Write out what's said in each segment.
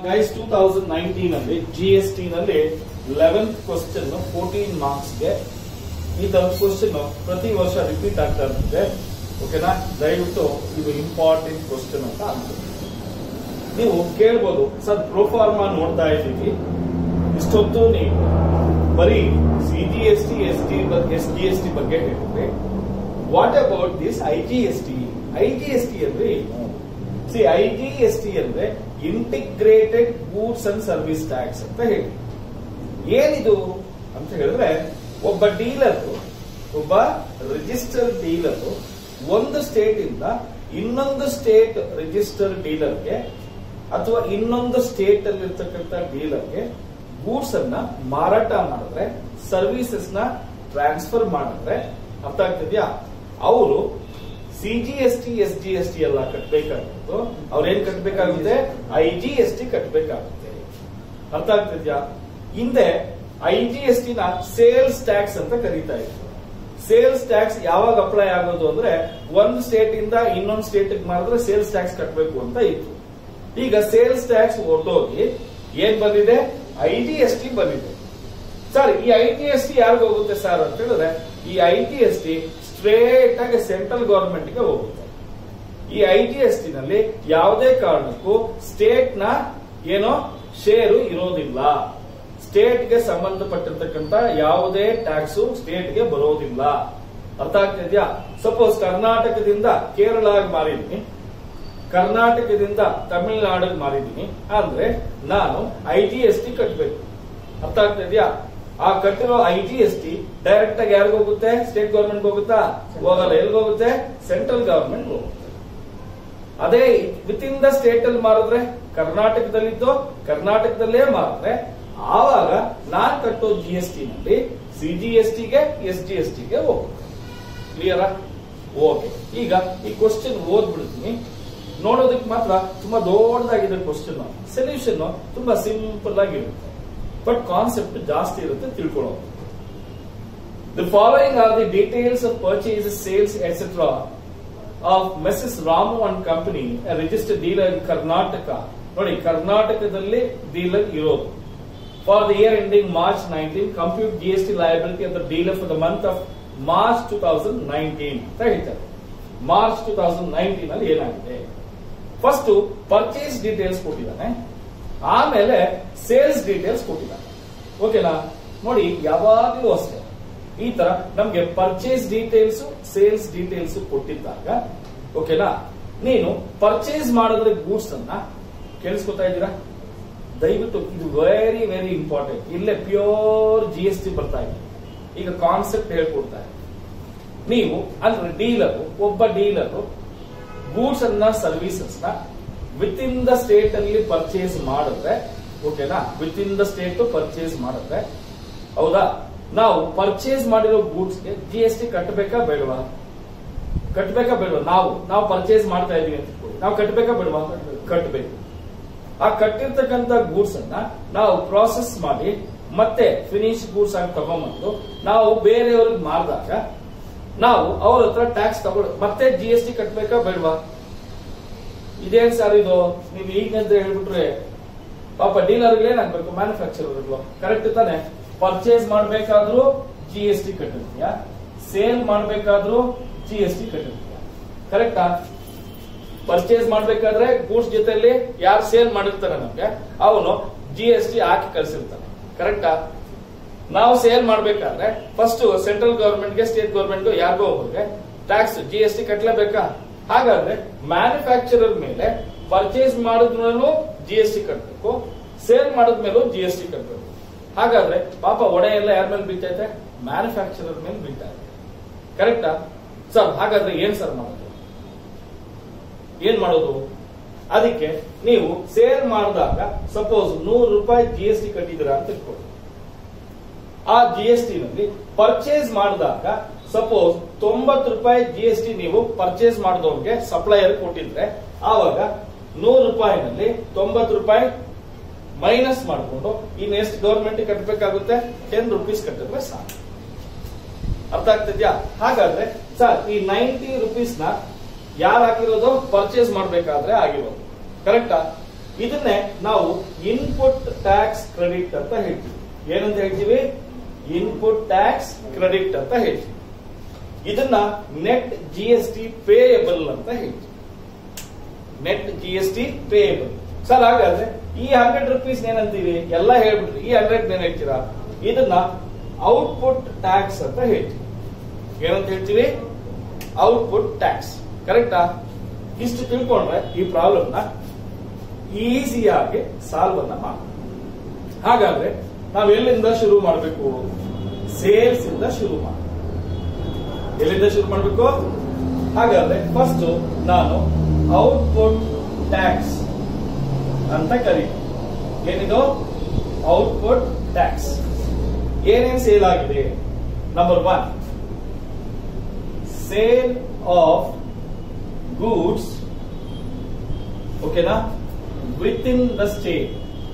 Guys 2019 ಅಲ್ಲಿ GST ನಲ್ಲಿ 11th question 14 marks ಗೆ ಈ ತರ ಕ್ವೆಶ್ಚನ್ ಪ್ರತಿ ವರ್ಷ ರಿಪೀಟ್ ಆಗ್ತಾ ಇರುತ್ತೆ. ಓಕೆನಾ, ದಯವಿಟ್ಟು ಇದು ಇಂಪಾರ್ಟೆಂಟ್ ಕ್ವೆಶ್ಚನ್ ಅಂತ ಅನ್ಸುತ್ತೆ. ನೀವು ಕೇಳ್ಬೋದು, ಸರ್ ಪ್ರೋಫಾರ್ಮಾ ನೋಡ್ತಾ ಇದ್ದೀವಿ, ಇಷ್ಟೊತ್ತು ನೀವು ಬರೀ CGST SGST ಬಗ್ಗೆ ಹೇಳಿದ್ರೆ, what about this IGST? IGST ಅಂದ್ರೆ ಏನು? IGST ಅಂದ್ರೆ integrated goods and services tax ಅಂತ ಹೇಳಿ. ಏನಿದು ಅಂತ ಹೇಳಿದ್ರೆ, ಒಬ್ಬ ಡೀಲರ್, ಒಬ್ಬ ರಿಜಿಸ್ಟರ್ ಡೀಲರ್ ಒಂದು ಸ್ಟೇಟ್ ಇಂದ ಇನ್ನೊಂದು ಸ್ಟೇಟ್ ರಿಜಿಸ್ಟರ್ ಡೀಲರ್ಗೆ ಅಥವಾ ಇನ್ನೊಂದು ಸ್ಟೇಟ್ ಅಲ್ಲಿ ಇರ್ತಕ್ಕಂಥ ಡೀಲರ್ಗೆ ಗೂಡ್ಸ್ ಅನ್ನ ಮಾರಾಟ ಮಾಡಿದ್ರೆ, ಸರ್ವಿಸಸ್ ನ ಟ್ರಾನ್ಸ್ಫರ್ ಮಾಡಿದ್ರೆ, ಅರ್ಥ ಆಗ್ತಿದ್ಯಾ? ಅವರು CGST SGST ಎಲ್ಲ ಕಟ್ಟಬೇಕಾಗುತ್ತೆ. ಅವ್ರೇನ್ ಕಟ್ಟಬೇಕಾಗುತ್ತೆ? IGST ಕಟ್ಟಬೇಕಾಗುತ್ತೆ. ಅರ್ಥ ಆಗ್ತಿದ್ಯಾ? ಹಿಂದೆ IGST ನ ಸೇಲ್ಸ್ ಟ್ಯಾಕ್ಸ್ ಅಂತ ಕರೀತಾ ಇದ್ರು. ಸೇಲ್ಸ್ ಟ್ಯಾಕ್ಸ್ ಯಾವಾಗ ಅಪ್ಲೈ ಆಗೋದು ಅಂದ್ರೆ, ಒಂದ್ ಸ್ಟೇಟ್ ಇಂದ ಇನ್ನೊಂದು ಸ್ಟೇಟ್ ಮಾಡಿದ್ರೆ ಸೇಲ್ಸ್ ಟ್ಯಾಕ್ಸ್ ಕಟ್ಟಬೇಕು ಅಂತ ಇತ್ತು. ಈಗ ಸೇಲ್ಸ್ ಟ್ಯಾಕ್ಸ್ ಹೊರಟೋಗಿ ಏನ್ ಬಂದಿದೆ? IGST ಬಂದಿದೆ. ಸರ್, ಈ IGST ಯಾರಿಗ ಹೋಗುತ್ತೆ ಸರ್ ಅಂತ ಹೇಳಿದ್ರೆ, ಈ IGST ಸ್ಟ್ರೇಟ್ ಆಗಿ ಸೆಂಟ್ರಲ್ ಗವರ್ಮೆಂಟ್ ಗೆ ಹೋಗುತ್ತೆ. ಈ IGST ನಲ್ಲಿ ಯಾವುದೇ ಕಾರಣಕ್ಕೂ ಸ್ಟೇಟ್ ನ ಏನೋ ಶೇರು ಇರೋದಿಲ್ಲ. ಸ್ಟೇಟ್ ಗೆ ಸಂಬಂಧಪಟ್ಟಿರ್ತಕ್ಕಂಥ ಯಾವುದೇ ಟ್ಯಾಕ್ಸ್ ಸ್ಟೇಟ್ ಗೆ ಬರೋದಿಲ್ಲ. ಅರ್ಥ ಆಗ್ತಿದ್ಯಾ? ಸಪೋಸ್ ಕರ್ನಾಟಕದಿಂದ ಕೇರಳಗೆ ಮಾರಿದ್ದೀನಿ, ಕರ್ನಾಟಕದಿಂದ ತಮಿಳುನಾಡಿಗೆ ಮಾರಿದ್ದೀನಿ ಅಂದ್ರೆ ನಾನು IGST ಕಟ್ಟಬೇಕು. ಅರ್ಥ ಆಗ್ತಿದ್ಯಾ? ಆ ಕಟ್ಟಿರೋ IGST ಡೈರೆಕ್ಟ್ ಆಗಿ ಯಾರಿಗ ಹೋಗುತ್ತೆ? ಸ್ಟೇಟ್ ಗವರ್ಮೆಂಟ್ ಹೋಗುತ್ತಾ? ಹೋಗಲ್ಲ. ಎಲ್ಲಿಗೆ ಹೋಗುತ್ತೆ? ಸೆಂಟ್ರಲ್ ಗವರ್ಮೆಂಟ್ ಹೋಗುತ್ತೆ. ಅದೇ ವಿತ್ ಇನ್ ದ ಸ್ಟೇಟ್ ಅಲ್ಲಿ ಮಾರಿದ್ರೆ, ಕರ್ನಾಟಕದಲ್ಲಿದ್ದು ಕರ್ನಾಟಕದಲ್ಲೇ ಮಾರಿದ್ರೆ, ಆವಾಗ ನಾನ್ ಕಟ್ಟೋ GST ನಲ್ಲಿ CGST ಗೆ SGST ಗೆ ಹೋಗುತ್ತೆ. ಕ್ಲಿಯರಾ? ಓಕೆ. ಈಗ ಈ ಕ್ವಶನ್ ಓದ್ಬಿಡ್ತೀನಿ, ನೋಡೋದಕ್ಕೆ ಮಾತ್ರ ತುಂಬಾ ದೊಡ್ಡದಾಗಿದೆ ಕ್ವಶನ್. ಸೊಲ್ಯೂಷನ್ ತುಂಬಾ ಸಿಂಪಲ್ ಆಗಿರುತ್ತೆ, ಬಟ್ ಕಾನ್ಸೆಪ್ಟ್ ಜಾಸ್ತಿ ಇರುತ್ತೆ ತಿಳ್ಕೊಳ್ಳೋದು. The following are the details of purchases, sales etcetera of messrs Ramu and company, registered dealer in Karnataka. ನೋಡಿ, ಕರ್ನಾಟಕದಲ್ಲಿ ಡೀಲರ್ ಇರೋದು. For the year ending March 19, compute GST liability of the dealer for the month of March 2019 ಅಂತ ಹೇಳ್ತಾರೆ. March 2019 ಅಲ್ಲಿ ಏನಾಗಿದೆ? First purchase details ಕೊಟ್ಟಿದ್ದಾನೆ, ಆಮೇಲೆ sales details ಕೊಟ್ಟಿದ್ದಾನೆ. ಓಕೆನಾ? ನೋಡಿ, ಯಾವಾಗಲೂ ಅಷ್ಟೇ ಈ ತರ ನಮ್ಗೆ ಪರ್ಚೇಸ್ ಡೀಟೇಲ್ಸ್, ಸೇಲ್ಸ್ ಡೀಟೇಲ್ಸ್ ಕೊಟ್ಟಿದ್ದಾಗ, ಓಕೆನಾ, ನೀನು ಪರ್ಚೇಸ್ ಮಾಡಿದ್ರೆ ಗೂಡ್ಸ್ ಅನ್ನ ಕೇಳಿಸ್ಕೊತಾ ಇದ್ದೀರಾ? ದಯವಿಟ್ಟು ಇದು ವೆರಿ ವೆರಿ ಇಂಪಾರ್ಟೆಂಟ್. ಇಲ್ಲೇ ಪ್ಯೂರ್ GST ಬರ್ತಾ ಇದೆ. ಈಗ ಕಾನ್ಸೆಪ್ಟ್ ಹೇಳ್ಕೊಡ್ತಾರೆ. ನೀವು ಅಂದ್ರೆ ಡೀಲರ್, ಒಬ್ಬ ಡೀಲರ್ ಗೂಡ್ಸ್ ಅನ್ನ ಸರ್ವಿಸಸ್ ನ ವಿತ್ ಇನ್ ದ ಸ್ಟೇಟ್ ಅಲ್ಲಿ ಪರ್ಚೇಸ್ ಮಾಡಿದ್ರೆ, ಓಕೆನಾ, within the state purchase ಮಾಡಿದ್ರೆ, ಹೌದಾ, ನಾವು ಪರ್ಚೇಸ್ ಮಾಡಿರೋ ಗೂಡ್ಸ್ ಗೆ GST ಕಟ್ಟಬೇಕಾ ಬೇಡವಾ? ಕಟ್ಟಬೇಕಾ ಬೇಡವಾ? ನಾವು ಪರ್ಚೇಸ್ ಮಾಡ್ತಾ ಇದೀವಿ ಅಂತ ಇಟ್ಕೊಳ್ಳಿ, ನಾವು ಕಟ್ಟಬೇಕಾ ಬೇಡವಾ? ಕಟ್ಟಬೇಕು. ಆ ಕಟ್ಟಿರ್ತಕ್ಕಂಥ ಗೂಡ್ಸ್ ಅನ್ನ ನಾವು ಪ್ರಾಸೆಸ್ ಮಾಡಿ ಮತ್ತೆ ಫಿನಿಶ್ ಗೂಡ್ಸ್ ಆಗಿ ತಗೊಂಡ್ಬಂದು ನಾವು ಬೇರೆಯವ್ರಿಗೆ ಮಾರಿದಾಗ ನಾವು ಅವ್ರ ಹತ್ರ ಟ್ಯಾಕ್ಸ್ ತಗೊಳ್ಳಿ ಮತ್ತೆ GST ಕಟ್ಟಬೇಕಾ ಬೇಡವಾ? ಇದೇನ್ ಸರ್ ಇದು? ನೀವು ಈಗಿನಂತ ಹೇಳ್ಬಿಟ್ರೆ ಪಾಪ ಡೀಲರ್ಗೆ ಏನಾಗ್ಬೇಕು? ಮ್ಯಾನುಫ್ಯಾಕ್ಚರರ್ಗಳು. ಕರೆಕ್ಟ್ ತಾನೆ? ಪರ್ಚೇಸ್ ಮಾಡಬೇಕಾದ್ರೂ GST ಕಟ್ಟಿರ್ತೀಯ, ಸೇಲ್ ಮಾಡಬೇಕಾದ್ರೂ GST ಕಟ್ಟಿರ್ತೀಯ. ಕರೆಕ್ಟಾ? ಪರ್ಚೇಸ್ ಮಾಡಬೇಕಾದ್ರೆ ಗೂಡ್ಸ್ ಜೊತೆಲಿ ಯಾರು ಸೇಲ್ ಮಾಡಿರ್ತಾರೆ ನಮ್ಗೆ, ಅವನು GST ಹಾಕಿ ಕಳಿಸಿರ್ತಾನೆ. ಕರೆಕ್ಟಾ? ನಾವು ಸೇಲ್ ಮಾಡಬೇಕಾದ್ರೆ ಫಸ್ಟ್ ಸೆಂಟ್ರಲ್ ಗವರ್ಮೆಂಟ್ಗೆ, ಸ್ಟೇಟ್ ಗವರ್ಮೆಂಟ್ಗೆ, ಯಾರಿಗೋ ಒಬ್ಬರಿಗೆ ಟ್ಯಾಕ್ಸ್ GST ಕಟ್ಟಲೇಬೇಕಾ? ಹಾಗಾದ್ರೆ ಮ್ಯಾನುಫ್ಯಾಕ್ಚರರ್ ಮೇಲೆ ಪರ್ಚೇಸ್ ಮಾಡಿದ್ಮೇಲೂ GST ಕಟ್ಟಬೇಕು, ಸೇಲ್ ಮಾಡಿದ್ಮೇಲೂ GST ಕಟ್ಟಬೇಕು. ಹಾಗಾದ್ರೆ ಪಾಪ ಒಡೆ ಎಲ್ಲ ಯಾರ ಮೇಲೆ ಬೀಳ್ತೈತೆ? ಮ್ಯಾನುಫ್ಯಾಕ್ಚರರ್ ಮೇಲೆ ಬೀಳ್ತಾ ಇದೆ. ಕರೆಕ್ಟಾ? ಸರ್, ಹಾಗಾದ್ರೆ ಏನ್ ಸರ್ ಮಾಡೋದು? ಏನ್ ಮಾಡೋದು? ಅದಕ್ಕೆ ನೀವು ಸೇಲ್ ಮಾಡಿದಾಗ ಸಪೋಸ್ 100 ರೂಪಾಯಿ GST ಕಟ್ಟಿದ್ದೀರಾ ಅಂತ ಇಟ್ಕೊಳ್ಳಿ. ಆ GST ನಲ್ಲಿ ಪರ್ಚೇಸ್ ಮಾಡಿದಾಗ ಸಪೋಸ್ 90 ರೂಪಾಯಿ GST ನೀವು ಪರ್ಚೇಸ್ ಮಾಡಿದವ್ರಿಗೆ ಸಪ್ಲೈಯರ್ ಕೊಟ್ಟಿದ್ರೆ, ಆವಾಗ 100 ರೂಪಾಯಿನಲ್ಲಿ 90 ರೂಪಾಯಿ ಮೈನಸ್ ಮಾಡಿಕೊಂಡು ಇನ್ನು ಎಷ್ಟು ಗವರ್ಮೆಂಟ್ ಕಟ್ಟಬೇಕಾಗುತ್ತೆ? 10 ರೂಪೀಸ್ ಕಟ್ಟಿದ್ರೆ ಸಾಕು. ಅರ್ಥ ಆಗ್ತಿದ್ಯಾ? ಹಾಗಾದ್ರೆ ಸರ್, ಈ 90 ರೂಪೀಸ್ ನ ಯಾರು ಹಾಕಿರೋದು? ಪರ್ಚೇಸ್ ಮಾಡಬೇಕಾದ್ರೆ ಆಗಿರೋದು. ಕರೆಕ್ಟಾ? ಇದನ್ನೇ ನಾವು ಇನ್ಪುಟ್ ಟ್ಯಾಕ್ಸ್ ಕ್ರೆಡಿಟ್ ಅಂತ ಹೇಳ್ತೀವಿ. ಏನಂತ ಹೇಳ್ತೀವಿ? ಇನ್ಪುಟ್ ಟ್ಯಾಕ್ಸ್ ಕ್ರೆಡಿಟ್ ಅಂತ ಹೇಳ್ತೀವಿ. ಇದನ್ನ ನೆಟ್ GST ಪೇಯಬಲ್ ಅಂತ ಹೇಳ್ತೀವಿ. Net GST payable. ಸರ್ ಹಾಗಾದ್ರೆ ಈ 100 ರೂಪೀಸ್ ಏನಂತೀವಿ? ಎಲ್ಲ ಹೇಳ್ಬಿಟ್ರಿ. ಈ 100 ಏನ್ ಹೇಳ್ತೀರಾ? ಇದನ್ನ ಔಟ್ಪುಟ್ ಟ್ಯಾಕ್ಸ್ ಅಂತ ಹೇಳ್ತೀವಿ. ಏನಂತ ಹೇಳ್ತೀವಿ? Output tax. ಕರೆಕ್ಟಾ? ಇಷ್ಟು ತಿಳ್ಕೊಂಡ್ರೆ ಈ ಪ್ರಾಬ್ಲಮ್ ನ ಈಸಿಯಾಗಿ ಸಾಲ್ವ್ ಅನ್ನ ಮಾಡಿ. ಹಾಗಾದ್ರೆ ನಾವು ಎಲ್ಲಿಂದ ಶುರು ಮಾಡಬೇಕು? ಸೇಲ್ಸ್ ಇಂದ ಶುರು ಮಾಡಿ. ಎಲ್ಲಿಂದ ಶುರು ಮಾಡಬೇಕು? ಹಾಗಾದ್ರೆ ಫಸ್ಟ್ ನಾನು ಔಟ್ಪುಟ್ ಟ್ಯಾಕ್ಸ್ ಅಂತ ಕರೀತೀನಿ. ಏನಿದು? Output tax. ಏನೇನು ಸೇಲ್ ಆಗಿದೆ? ನಂಬರ್ 1, ಸೇಲ್ ಆಫ್ ಗೂಡ್ಸ್, ಓಕೆನಾ, within the state.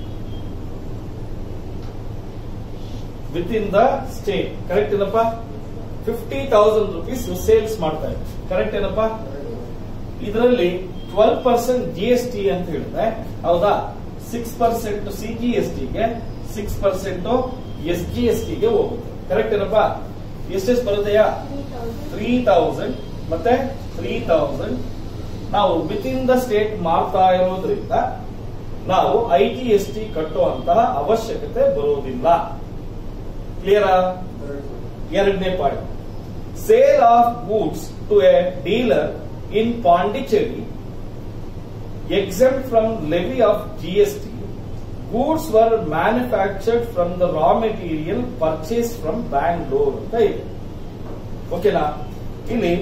Within the state. Correct ಏನಪ್ಪ? 50,000 ರೂಪೀಸ್ ಸೇಲ್ಸ್ ಮಾಡ್ತಾ ಇದೆ. ಕರೆಕ್ಟ್ ಏನಪ್ಪ? ಇದರಲ್ಲಿ 12% GST ಅಂತ ಹೇಳಿದ್ರೆ, ಹೌದಾ? 6% CGST ಗೆ, 6% SGST ಗೆ ಹೋಗುತ್ತೆ. ಕರೆಕ್ಟ್ ಏನಪ್ಪ? ಎಷ್ಟೆಷ್ಟು ಬರುತ್ತೆಯಾ? 3,000 ಮತ್ತೆ 3,000 ನಾವು ವಿತ್ ಇನ್ ದ ಸ್ಟೇಟ್ ಮಾಡ್ತಾ ಇರೋದ್ರಿಂದ ನಾವು IGST ಕಟ್ಟುವಂತಹ ಅವಶ್ಯಕತೆ ಬರೋದಿಲ್ಲ. ಕ್ಲಿಯರಾ? ಎರಡನೇ point, sale of goods to a dealer in Pondicherry exempt from levy of GST. Goods were manufactured from the raw material purchased from Bangalore ಅಂತ ಇದೆ. ಓಕೆನಾ? ಇಲ್ಲಿ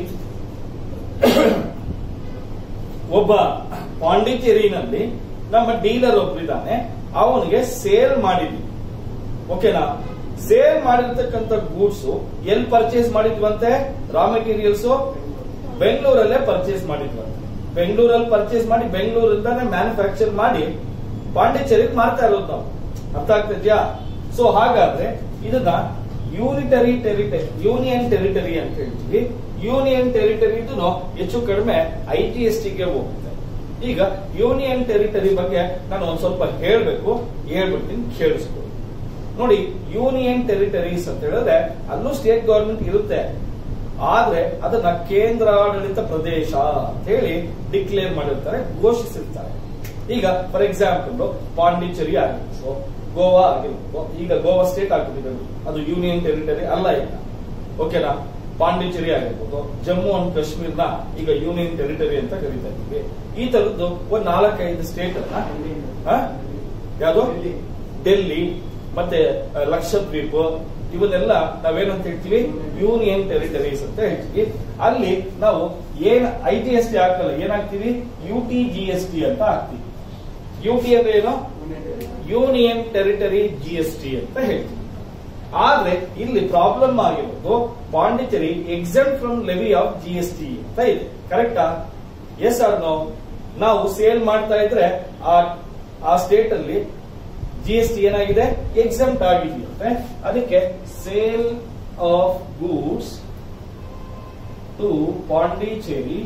ಒಬ್ಬ ಪಾಂಡಿಚೇರಿನಲ್ಲಿ ನಮ್ಮ ಡೀಲರ್ ಒಬ್ಬರಿದ್ದಾನೆ, ಅವನಿಗೆ ಸೇಲ್ ಮಾಡಿದ್ವಿ. ಓಕೆನಾ? ಸೇಲ್ ಮಾಡಿರ್ತಕ್ಕಂಥ ಗೂಡ್ಸ್ ಎಲ್ಲಿ ಪರ್ಚೇಸ್ ಮಾಡಿದ್ವಂತೆ? ರಾ ಮೆಟೀರಿಯಲ್ಸ್ ಬೆಂಗಳೂರಲ್ಲೇ ಪರ್ಚೇಸ್ ಮಾಡಿದ್ವಂತೆ. ಬೆಂಗಳೂರಲ್ಲಿ ಪರ್ಚೇಸ್ ಮಾಡಿ ಬೆಂಗಳೂರಿಂದಾನೆ ಮ್ಯಾನುಫ್ಯಾಕ್ಚರ್ ಮಾಡಿ ಪಾಂಡಿಚೇರಿಗೆ ಮಾರ್ತಾ ಇರೋದು ನಾವು. ಅರ್ಥ ಆಗ್ತಿದ್ಯಾ? ಸೊ ಹಾಗಾದ್ರೆ ಇದನ್ನ ಯೂನಿಟರಿ ಟೆರಿಟರಿ, ಯೂನಿಯನ್ ಟೆರಿಟರಿ ಅಂತ ಹೇಳ್ತೀವಿ. ಯೂನಿಯನ್ ಟೆರಿಟರಿದು ಹೆಚ್ಚು ಕಡಿಮೆ IGST ಗೆ ಹೋಗುತ್ತೆ. ಈಗ ಯೂನಿಯನ್ ಟೆರಿಟರಿ ಬಗ್ಗೆ ನಾನು ಒಂದ್ ಸ್ವಲ್ಪ ಹೇಳ್ಬೇಕು, ಹೇಳ್ಬಿಡ್ತೀನಿ, ಕೇಳಿಸ್ಕೊಳ್ಳಿ. ನೋಡಿ, ಯೂನಿಯನ್ ಟೆರಿಟರೀಸ್ ಅಂತ ಹೇಳಿದ್ರೆ ಅಲ್ಲೂ ಸ್ಟೇಟ್ ಗವರ್ಮೆಂಟ್ ಇರುತ್ತೆ, ಆದ್ರೆ ಅದನ್ನ ಕೇಂದ್ರಾಡಳಿತ ಪ್ರದೇಶ ಅಂತ ಹೇಳಿ ಡಿಕ್ಲೇರ್ ಮಾಡಿರ್ತಾರೆ, ಘೋಷಿಸಿರ್ತಾರೆ. ಈಗ ಫಾರ್ ಎಕ್ಸಾಂಪಲ್ ಪಾಂಡಿಚೇರಿ ಆಗಿರ್ಬೋದು, ಗೋವಾ ಆಗಿರ್ಬೋದು. ಈಗ ಗೋವಾ ಸ್ಟೇಟ್ ಆಗ್ಬಿಟ್ಟಿದೆ, ಅದು ಯೂನಿಯನ್ ಟೆರಿಟರಿ ಅಲ್ಲ ಈಗ. ಓಕೆನಾ? ಪಾಂಡಿಚೇರಿ ಆಗಿರ್ಬೋದು, ಜಮ್ಮು ಅಂಡ್ ಕಾಶ್ಮೀರ್ನ ಈಗ ಯೂನಿಯನ್ ಟೆರಿಟರಿ ಅಂತ ಕರೀತಾ ಇದ್ದೀವಿ. ಈ ತರದ್ದು ಒಂದ್ 4-5 ಸ್ಟೇಟ್ ಅನ್ನ, ಯಾವುದು? ಡೆಲ್ಲಿ ಮತ್ತೆ ಲಕ್ಷದ್ವೀಪ್, ಇವನ್ನೆಲ್ಲ ನಾವೇನಂತ ಹೇಳ್ತೀವಿ? ಯೂನಿಯನ್ ಟೆರಿಟರೀಸ್ ಅಂತ ಹೇಳ್ತೀವಿ. ಅಲ್ಲಿ ನಾವು ಏನ್ IGST ಹಾಕಲ್ಲ, ಏನಾಗ್ತೀವಿ? UTGST ಅಂತ ಹಾಕ್ತೀವಿ. UT ಅಂದ್ರೆ ಏನು? ಯೂನಿಯನ್ ಟೆರಿಟರಿ GST ಅಂತ ಹೇಳ್ತೀವಿ. ಆದ್ರೆ ಇಲ್ಲಿ ಪ್ರಾಬ್ಲಮ್ ಆಗಿರೋದು Pondicherry exempt from levy of GST ಅಂತ ಇದೆ. ಕರೆಕ್ಟಾ? Yes or no? ನಾವು ಸೇಲ್ ಮಾಡ್ತಾ ಇದ್ರೆ ಆ ಸ್ಟೇಟ್ ಅಲ್ಲಿ GST ಏನಾಗಿದೆ? ಎಕ್ಸೆಂಪ್ಟ್ ಆಗಿದೆಯಂತೆ. ಅದಕ್ಕೆ sale of goods to Pondicherry,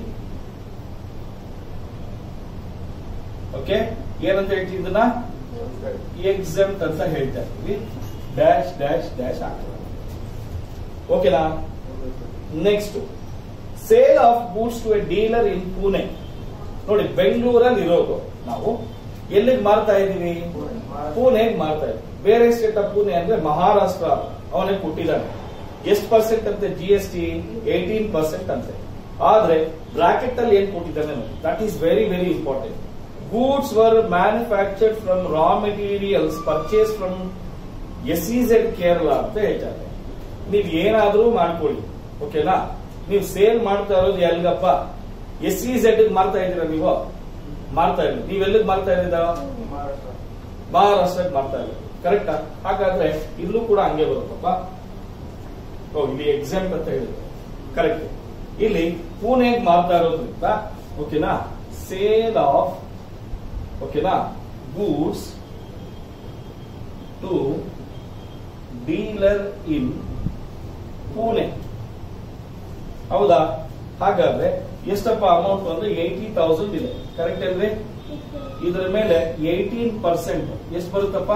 okay, ಏನಂತ ಹೇಳ್ತೀವಿ? ಇದನ್ನ ಎಕ್ಸೆಂಪ್ಟ್ ಅಂತ ಹೇಳ್ತಾ ಇರ್ತೀವಿ. ಡ್ಯಾಶ್ ಡ್ಯಾಶ್ ಡ್ಯಾಶ್ ಆಗ್ತದೆ. ಓಕೆನಾ? Next, sale of goods to a dealer in Pune. ನೋಡಿ, ಬೆಂಗಳೂರಲ್ಲಿ ಇರೋದು ನಾವು ಎಲ್ಲಿಗೆ ಮಾರ್ತಾ ಇದೀವಿ? ಪುಣೆಗೆ ಮಾರ್ತಾ ಇದೀವಿ. ಬೇರೆ ಸ್ಟೇಟ್ ಆಫ್ ಪುಣೆ ಅಂದ್ರೆ ಮಹಾರಾಷ್ಟ್ರ, ಅವನಿಗೆ ಕೊಟ್ಟಿದ್ದಾನೆ. ಎಷ್ಟು ಪರ್ಸೆಂಟ್ ಅಂತೆ GST? 18% ಅಂತೆ. ಆದ್ರೆ ಬ್ರಾಕೆಟ್ ಅಲ್ಲಿ ಏನ್ ಕೊಟ್ಟಿದ್ದಾನೆ ನೋಡಿ, that is very very important. Goods were manufactured from raw materials purchase from SEZ Kerala ಅಂತ ಹೇಳ್ತಾರೆ. ನೀವ್ ಏನಾದ್ರೂ ಮಾಡ್ಕೊಳ್ಳಿ, ಓಕೆನಾ? ನೀವು ಸೇಲ್ ಮಾಡ್ತಾ ಇರೋದು ಎಲ್ಗಪ್ಪ? SEZ ಮಾರ್ತಾ ಇದ್ದೀರಾ ನೀವು? ಮಾರ್ತಾ ಇಲ್ಲ. ನೀವೆಲ್ಲಿಗೆ ಮಾರ್ತಾ ಇದ್ದೀರಾ? ಮಹಾರಾಷ್ಟ್ರಕ್ಕೆ ಮಾರ್ತಾ ಇಲ್ಲ. ಕರೆಕ್ಟಾ? ಹಾಗಾದ್ರೆ ಇಲ್ಲೂ ಕೂಡ ಹಂಗೆ ಬರುತ್ತಪ್ಪ. ಇಲ್ಲಿ ಎಕ್ಸಾಂಪ್ ಅಂತ ಹೇಳಿದ್ರೆ ಕರೆಕ್ಟ್. ಇಲ್ಲಿ ಪುಣೆಗೆ ಮಾರ್ತಾ ಇರೋದ್ರಿಂದ, ಓಕೆನಾ, ಸೇಲ್ ಆಫ್, ಓಕೆನಾ, goods to dealer in Pune. ಹೌದಾ? ಹಾಗಾದ್ರೆ ಎಷ್ಟಪ್ಪ ಅಮೌಂಟ್ ಅಂದ್ರೆ 80,000 ಇದೆ. ಕರೆಕ್ಟ್ ಅಲ್ವೇ? ಇದರ ಮೇಲೆ 18% ಎಷ್ಟು ಬರುತ್ತಪ್ಪ?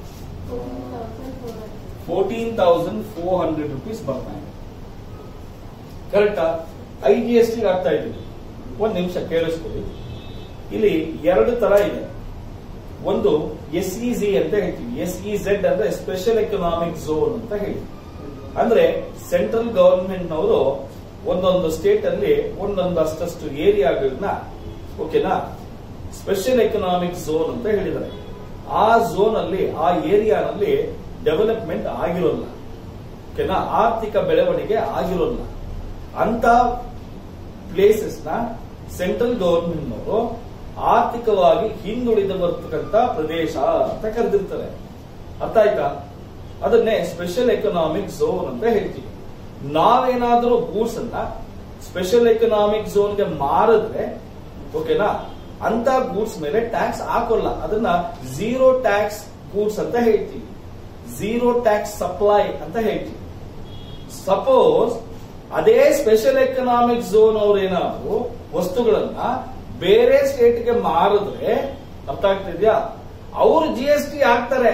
14,400 rupees ಬರ್ತಾ ಇದೆ. ಕರೆಕ್ಟಾ? IGST ಆಗ್ತಾ ಇದ್ದೀವಿ. ಒಂದ್ ನಿಮಿಷ ಕೇಳಿಸ್ಕೊಳ್ಳಿ. ಇಲ್ಲಿ ಎರಡು ತರ ಇದೆ. ಒಂದು SEZ ಅಂತ ಹೇಳ್ತೀವಿ. SEZ ಅಂದ್ರೆ ಸ್ಪೆಷಲ್ ಎಕನಾಮಿಕ್ ಝೋನ್ ಅಂತ ಹೇಳಿ. ಅಂದ್ರೆ ಸೆಂಟ್ರಲ್ ಗವರ್ಮೆಂಟ್ ನವರು ಒಂದೊಂದು ಸ್ಟೇಟ್ ಅಲ್ಲಿ ಒಂದೊಂದು ಅಷ್ಟಷ್ಟು ಏರಿಯಾಗಳನ್ನ ಓಕೆನಾ ಸ್ಪೆಷಲ್ ಎಕನಾಮಿಕ್ ಝೋನ್ ಅಂತ ಹೇಳಿದ್ದಾರೆ. ಆ ಝೋನ್ ಅಲ್ಲಿ ಆ ಏರಿಯಾನಲ್ಲಿ ಡೆವಲಪ್ಮೆಂಟ್ ಆಗಿರೋಲ್ಲ, ಓಕೆನಾ, ಆರ್ಥಿಕ ಬೆಳವಣಿಗೆ ಆಗಿರೋಲ್ಲ. ಅಂತ ಪ್ಲೇಸಸ್ ನ ಸೆಂಟ್ರಲ್ ಗವರ್ಮೆಂಟ್ ನವರು ಆರ್ಥಿಕವಾಗಿ ಹಿಂದುಳಿದು ಬರ್ತಕ್ಕಂಥ ಪ್ರದೇಶ ಅಂತ ಕರೆದಿರ್ತಾರೆ. ಅರ್ಥ ಆಯ್ತಾ? ಅದನ್ನೇ ಸ್ಪೆಷಲ್ ಎಕನಾಮಿಕ್ ಝೋನ್ ಅಂತ ಹೇಳ್ತೀವಿ. ನಾವೇನಾದ್ರೂ ಗೂಡ್ಸ್ ಅನ್ನ ಸ್ಪೆಷಲ್ ಎಕನಾಮಿಕ್ ಝೋನ್ಗೆ ಮಾರಿದ್ರೆ ಓಕೆನಾ ಅಂತ ಗೂಡ್ಸ್ ಮೇಲೆ ಟ್ಯಾಕ್ಸ್ ಹಾಕೋಲ್ಲ. ಅದನ್ನ ಝೀರೋ ಟ್ಯಾಕ್ಸ್ ಗೂಡ್ಸ್ ಅಂತ ಹೇಳ್ತೀವಿ. ಝೀರೋ ಟ್ಯಾಕ್ಸ್ ಸಪ್ಲೈ ಅಂತ ಹೇಳ್ತೀವಿ. ಸಪೋಸ್ ಅದೇ ಸ್ಪೆಷಲ್ ಎಕನಾಮಿಕ್ ಝೋನ್ ಅವ್ರೇನಾದ್ರು ವಸ್ತುಗಳನ್ನ ಬೇರೆ ಸ್ಟೇಟ್ಗೆ ಮಾರಿದ್ರೆ, ಅರ್ಥ ಆಗ್ತಿದ್ಯಾ, ಅವರು GST ಹಾಕ್ತಾರೆ.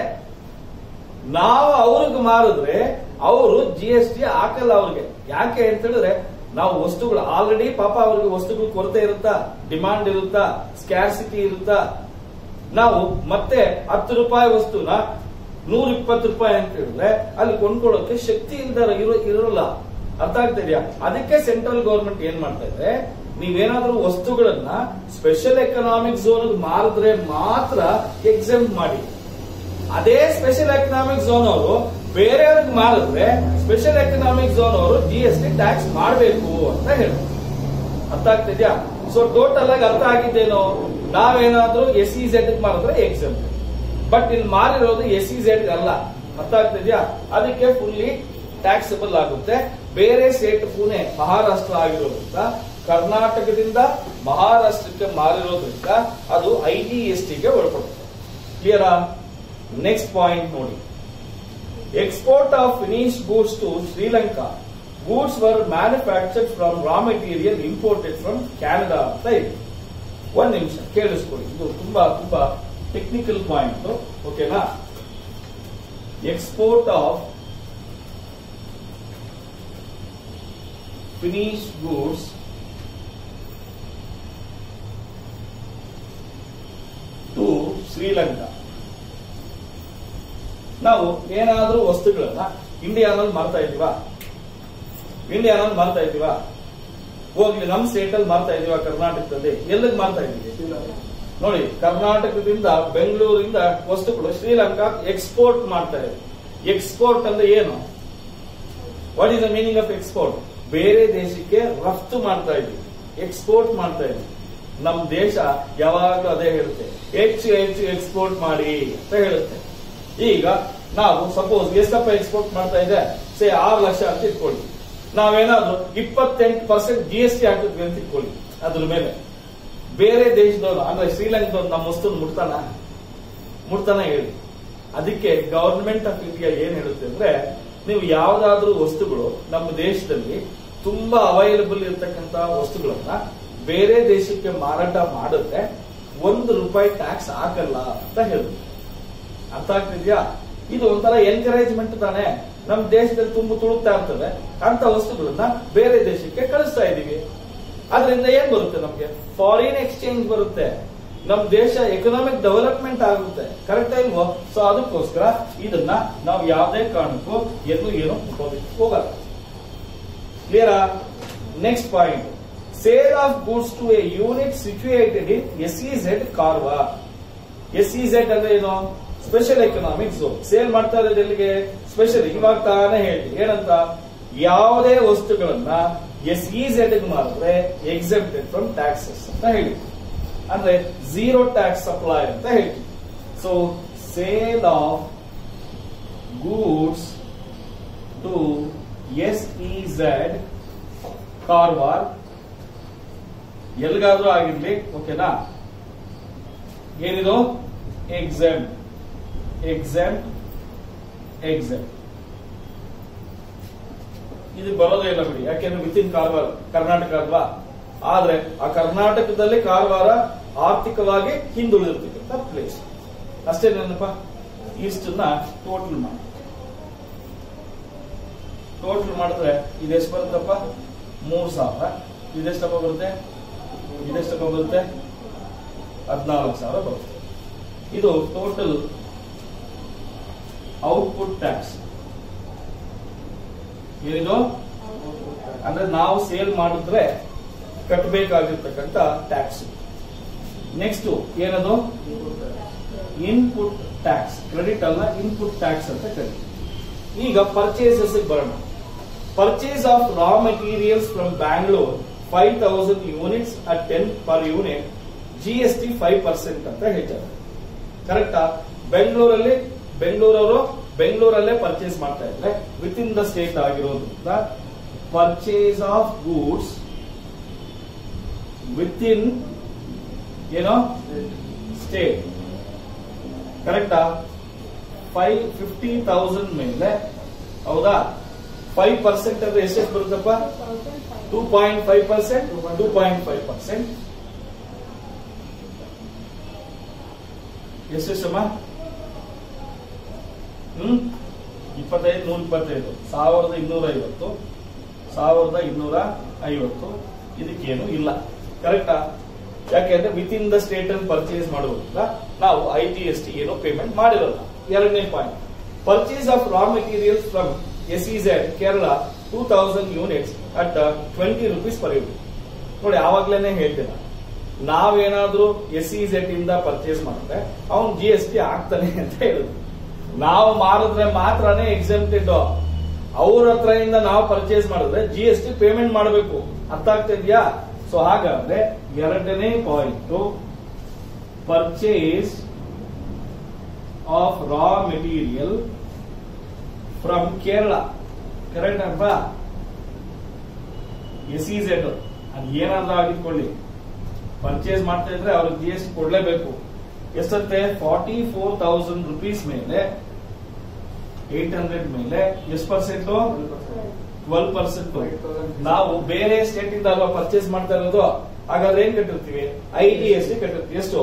ನಾವು ಅವ್ರಿಗೆ ಮಾರಿದ್ರೆ ಅವರು GST ಹಾಕಲ್ಲ ಅವ್ರಿಗೆ. ಯಾಕೆ ಅಂತ ಹೇಳಿದ್ರೆ ನಾವು ವಸ್ತುಗಳು ಆಲ್ರೆಡಿ ಪಾಪ ಅವ್ರಿಗೆ ವಸ್ತುಗಳು ಕೊರತೆ ಇರುತ್ತಾ, ಡಿಮಾಂಡ್ ಇರುತ್ತಾ, ಸ್ಕ್ಯಾರ್ಸಿಟಿ ಇರುತ್ತಾ. ನಾವು ಮತ್ತೆ 10 ರೂಪಾಯಿ ವಸ್ತುನ 120 ರೂಪಾಯಿ ಅಂತ ಹೇಳಿದ್ರೆ ಅಲ್ಲಿ ಕೊಂಡ್ಕೊಳ್ಳೋಕೆ ಶಕ್ತಿ ಇರೋಲ್ಲ. ಅರ್ಥ ಆಗ್ತಿದ್ಯಾ? ಅದಕ್ಕೆ ಸೆಂಟ್ರಲ್ ಗವರ್ಮೆಂಟ್ ಏನ್ ಮಾಡ್ತಾ ಇದೆ, ನೀವೇನಾದ್ರೂ ವಸ್ತುಗಳನ್ನ ಸ್ಪೆಷಲ್ ಎಕನಾಮಿಕ್ ಝೋನ್ ಮಾರಿದ್ರೆ ಮಾತ್ರ ಎಕ್ಸೆಂಪ್ಟ್ ಮಾಡಿ. ಅದೇ ಸ್ಪೆಷಲ್ ಎಕನಾಮಿಕ್ ಝೋನ್ ಅವರು ಬೇರೆಯವ್ರಿಗೆ ಮಾರಿದ್ರೆ ಸ್ಪೆಷಲ್ ಎಕನಾಮಿಕ್ ಝೋನ್ ಅವರು GST ಟ್ಯಾಕ್ಸ್ ಮಾಡಬೇಕು ಅಂತ ಹೇಳ್ತಾರೆ. ಅರ್ಥ ಆಗ್ತಿದ್ಯಾ? ಸೊ ಟೋಟಲ್ ಆಗಿ ಅರ್ಥ ಆಗಿದ್ದೇನೋ, ನಾವೇನಾದ್ರೂ SEZ ಮಾರಿದ್ರೆ ಎಕ್ಸೆಂಪ್ಟ್, ಬಟ್ ಇಲ್ಲಿ ಮಾರಿರೋದು SEZ ಅಲ್ಲ. ಅರ್ಥ ಆಗ್ತಿದ್ಯಾ? ಅದಕ್ಕೆ ಫುಲ್ಲಿ ಟ್ಯಾಕ್ಸಬಲ್ ಆಗುತ್ತೆ. ಬೇರೆ ಸ್ಟೇಟ್ ಪುಣೆ ಮಹಾರಾಷ್ಟ್ರ ಆಗಿರೋದ್ರಿಂದ ಕರ್ನಾಟಕದಿಂದ ಮಹಾರಾಷ್ಟ್ರಕ್ಕೆ ಮಾರಿರೋದ್ರಿಂದ ಅದು IGST ಗೆ ಒಳಪಡುತ್ತೆ. ಕ್ಲಿಯರಾ? ನೆಕ್ಸ್ಟ್ ಪಾಯಿಂಟ್ ನೋಡಿ. Export of finished goods to Sri Lanka. Goods were manufactured from raw material imported from Canada ಅಂತ ಇದೆ. ಒಂದ್ ನಿಮಿಷ ಕೇಳಿಸ್ಕೊಳ್ಳಿ, ಇದು ತುಂಬಾ ತುಂಬಾ ಟೆಕ್ನಿಕಲ್ ಪಾಯಿಂಟ್. ಓಕೆನಾ? Export of finished goods to Sri Lanka. ನಾವು ಏನಾದ್ರೂ ವಸ್ತುಗಳನ್ನ ಇಂಡಿಯಾನಲ್ಲಿ ಮಾರ್ತಾ ಇದೀವಾ? ಹೋಗ್ಲಿ, ನಮ್ ಸ್ಟೇಟ್ ಅಲ್ಲಿ ಮಾರ್ತಾ ಇದೀವಾ? ಕರ್ನಾಟಕದಲ್ಲಿ ಎಲ್ಲಿಗೆ ಮಾರ್ತಾ ಇದೀವಿ ನೋಡಿ. ಕರ್ನಾಟಕದಿಂದ ಬೆಂಗಳೂರಿಂದ ವಸ್ತುಗಳು ಶ್ರೀಲಂಕಾ ಎಕ್ಸ್ಪೋರ್ಟ್ ಮಾಡ್ತಾ ಇದೆ. ಎಕ್ಸ್ಪೋರ್ಟ್ ಅಂದ್ರೆ ಏನು? What is the meaning of export? ಬೇರೆ ದೇಶಕ್ಕೆ ರಫ್ತು ಮಾಡ್ತಾ ಇದ್ವಿ, ಎಕ್ಸ್ಪೋರ್ಟ್ ಮಾಡ್ತಾ ಇದ್ವಿ. ನಮ್ ದೇಶ ಯಾವಾಗಲೂ ಅದೇ ಹೇಳುತ್ತೆ, ಹೆಚ್ಚು ಹೆಚ್ಚು ಎಕ್ಸ್ಪೋರ್ಟ್ ಮಾಡಿ ಅಂತ ಹೇಳುತ್ತೆ. ಈಗ ನಾವು ಸಪೋಸ್ ಎಷ್ಟಪ್ಪ ಎಕ್ಸ್ಪೋರ್ಟ್ ಮಾಡ್ತಾ ಇದೆ, 6 ಲಕ್ಷ ಅಂತ ಇಟ್ಕೊಳ್ಳಿ. ನಾವೇನಾದ್ರೂ 28% GST ಹಾಕಿದ್ವಿ ಅಂತ ಇಟ್ಕೊಳ್ಳಿ. ಅದ್ರ ಮೇಲೆ ಬೇರೆ ದೇಶದವ್ರು ಅಂದ್ರೆ ಶ್ರೀಲಂಕಾದವ್ರು ನಮ್ಮ ವಸ್ತು ಮುಟ್ತಾನ ಹೇಳಿ. ಅದಕ್ಕೆ ಗವರ್ಮೆಂಟ್ ಆಫ್ ಇಂಡಿಯಾ ಏನ್ ಹೇಳುತ್ತೆ ಅಂದ್ರೆ, ನೀವು ಯಾವ್ದಾದ್ರೂ ವಸ್ತುಗಳು ನಮ್ಮ ದೇಶದಲ್ಲಿ ತುಂಬಾ ಅವೈಲಬಲ್ ಇರತಕ್ಕಂತ ವಸ್ತುಗಳನ್ನ ಬೇರೆ ದೇಶಕ್ಕೆ ಮಾರಾಟ ಮಾಡಿದ್ರೆ 1 ರೂಪಾಯಿ ಟ್ಯಾಕ್ಸ್ ಹಾಕಲ್ಲ ಅಂತ ಹೇಳುದು. ಅರ್ಥ ಆಗ್ತಿದ್ಯಾ? ಇದು ಒಂಥರ ಎನ್ಕರೇಜ್ಮೆಂಟ್ ತಾನೆ. ನಮ್ಮ ದೇಶದಲ್ಲಿ ತುಂಬ ತುಳುಕ್ತಾ ಇರ್ತದೆ ಅಂತ ವಸ್ತುಗಳನ್ನ ಬೇರೆ ದೇಶಕ್ಕೆ ಕಳಿಸ್ತಾ ಇದೀವಿ. ಅದರಿಂದ ಏನ್ ಬರುತ್ತೆ? ನಮ್ಗೆ ಫಾರಿನ್ ಎಕ್ಸ್ಚೇಂಜ್ ಬರುತ್ತೆ, ನಮ್ ದೇಶ ಎಕನಾಮಿಕ್ ಡೆವಲಪ್ಮೆಂಟ್ ಆಗುತ್ತೆ. ಕರೆಕ್ಟ್ ಇಲ್ವೋ? ಸೊ ಅದಕ್ಕೋಸ್ಕರ ಇದನ್ನ ನಾವು ಯಾವುದೇ ಕಾರಣಕ್ಕೂ ಏನು ಹೋಗಲ್ಲ. ಕ್ಲಿಯರಾ? Next point, sale of goods to a unit situated in SEZ Karwar. SEZ ಅಂದ್ರೆ ಏನು? Special economic zone. ಸೇಲ್ ಮಾಡ್ತಾ ಇರೋದು ಎಲ್ಲಿಗೆ? ಸ್ಪೆಷಲ್. ಇವಾಗ ತಾನೇ ಹೇಳ್ತೀವಿ ಏನಂತ, ಯಾವುದೇ ವಸ್ತುಗಳನ್ನ SEZ ಮಾಡಿದ್ರೆ ಎಕ್ಸೆಂಪ್ಟೆಡ್ ಫ್ರಮ್ ಟ್ಯಾಕ್ಸಸ್ ಅಂತ ಹೇಳಿ, ಅಂದ್ರೆ ಝೀರೋ ಟ್ಯಾಕ್ಸ್ ಸಪ್ಲೈ ಅಂತ ಹೇಳ್ತೀವಿ. So sale of goods to SEZ Karwar ಎಲ್ಲಿಗಾದ್ರೂ ಆಗಿರ್ಲಿ, ಓಕೆನಾ? ಏನಿದು? ಎಕ್ಸೆಂಪ್ಟ್. ಇದು ಬರೋದೇ ಇಲ್ಲ ಬಿಡಿ, ಯಾಕೆಂದ್ರೆ ವಿತ್ ಇನ್ ಕಾರವಾರ ಕರ್ನಾಟಕ ಅಲ್ವಾ? ಆದ್ರೆ ಆ ಕರ್ನಾಟಕದಲ್ಲಿ ಕಾರವಾರ ಆರ್ಥಿಕವಾಗಿ ಹಿಂದುಳಿದಿರ್ತಕ್ಕಂಥ ಪ್ಲೇಸ್ ಅಷ್ಟೇನೇನಪ್ಪ. ಇಷ್ಟನ್ನ ಟೋಟಲ್ ಮಾಡಿದ್ರೆ ಇದೆಷ್ಟು ಬರುತ್ತಪ್ಪ 3,000. ಇದೆಷ್ಟಪ್ಪ ಬರುತ್ತೆ 14,000 ಬರುತ್ತೆ. ಇದು ಟೋಟಲ್ ಔಟ್ಪುಟ್ ಟ್ಯಾಕ್ಸ್. ಏನಿದು ಅಂದ್ರೆ ನಾವು ಸೇಲ್ ಮಾಡಿದ್ರೆ ಕಟ್ಟಬೇಕಾಗಿರ್ತಕ್ಕಂಥ ಟ್ಯಾಕ್ಸ್. ನೆಕ್ಸ್ಟ್ ಏನದು ಇನ್ಪುಟ್ ಟ್ಯಾಕ್ಸ್. ಕ್ರೆಡಿಟ್ ಅಲ್ಲ, ಇನ್ಪುಟ್ ಟ್ಯಾಕ್ಸ್ ಅಂತ ಕರೀತೀವಿ. ಈಗ ಪರ್ಚೇಸಸ್ ಬರೋಣ. Purchase of raw materials from Bangalore 5,000 units at 10 per unit. GST 5% ಅಂತ ಹೇಳ್ತಾರೆ. ಕರೆಕ್ಟಾ? ಬೆಂಗಳೂರಲ್ಲೇ ಪರ್ಚೇಸ್ ಮಾಡ್ತಾ ಇದ್ರೆ ವಿತ್ ಇನ್ ದ ಸ್ಟೇಟ್ ಆಗಿರೋದ್ರಿಂದ purchase of goods within state. ಕರೆಕ್ಟಾ? 50,000 ಮೇಲೆ ಹೌದಾ 5% ಅಂದ್ರೆ ಎಷ್ಟು ಬರುತ್ತಪ್ಪ 2.5%. 2.5% ಎಷ್ಟಮ್ಮ 25, 125, 1,250, 1,250. ಇದಕ್ಕೇನು ಇಲ್ಲ. ಕರೆಕ್ಟಾ? ಯಾಕೆಂದ್ರೆ ವಿತ್ ಇನ್ ದ ಸ್ಟೇಟ್ ಅಲ್ಲಿ ಪರ್ಚೇಸ್ ಮಾಡುವುದರಿಂದ ನಾವು IGST ಏನು ಪೇಮೆಂಟ್ ಮಾಡಿರೋಲ್ಲ. ಎರಡನೇ point, purchase of raw materials from SEZ Kerala 2,000 units at 20 rupees per unit. ನೋಡಿ, ಆವಾಗ್ಲೇನೆ ಹೇಳ್ತೇನೆ, ನಾವೇನಾದ್ರೂ SEZ ಇಂದ ಪರ್ಚೇಸ್ ಮಾಡಿದ್ರೆ ಅವನ್ GST ಆಗ್ತಾನೆ ಅಂತ ಹೇಳುದು. ನಾವು ಮಾರಿದ್ರೆ ಮಾತ್ರನೇ ಎಕ್ಸೆಂಪ್ಟೆಡ್. ಅವ್ರ ಹತ್ರ ಇಂದ ನಾವು ಪರ್ಚೇಸ್ ಮಾಡಿದ್ರೆ GST ಪೇಮೆಂಟ್ ಮಾಡಬೇಕು. ಅರ್ಥ ಆಗ್ತಾ ಇದೆಯಾ? ಸೊ ಹಾಗಾದ್ರೆ ಎರಡನೇ point, purchase of raw material from Kerala. Correct ಅಲ್ವಾ? SEZ ಅದು ಏನಾದ್ರೂ ಆಗಿಟ್ಕೊಳ್ಳಿ, ಪರ್ಚೇಸ್ ಮಾಡ್ತಾ ಇದ್ರೆ ಅವ್ರಿಗೆ GST ಕೊಡ್ಲೇಬೇಕು. ಎಷ್ಟಂತೆ 44,000 rupees ಮೇಲೆ 800 ಮೇಲೆ ಎಷ್ಟು ಪರ್ಸೆಂಟ್? 12%. ನಾವು ಬೇರೆ ಸ್ಟೇಟ್ ಇಂದ ಅಲ್ವಾ ಪರ್ಚೇಸ್ ಮಾಡ್ತಾ ಇರೋದು. ಹಾಗಾದ್ರೆ ಏನ್ ಕಟ್ಟಿರ್ತೀವಿ? IGST ಕಟ್ಟಿರ್ತೀವಿ. ಎಷ್ಟು?